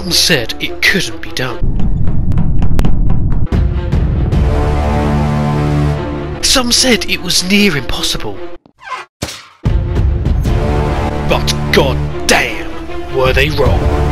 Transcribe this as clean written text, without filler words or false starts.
Some said it couldn't be done. Some said it was near impossible. But god damn, were they wrong.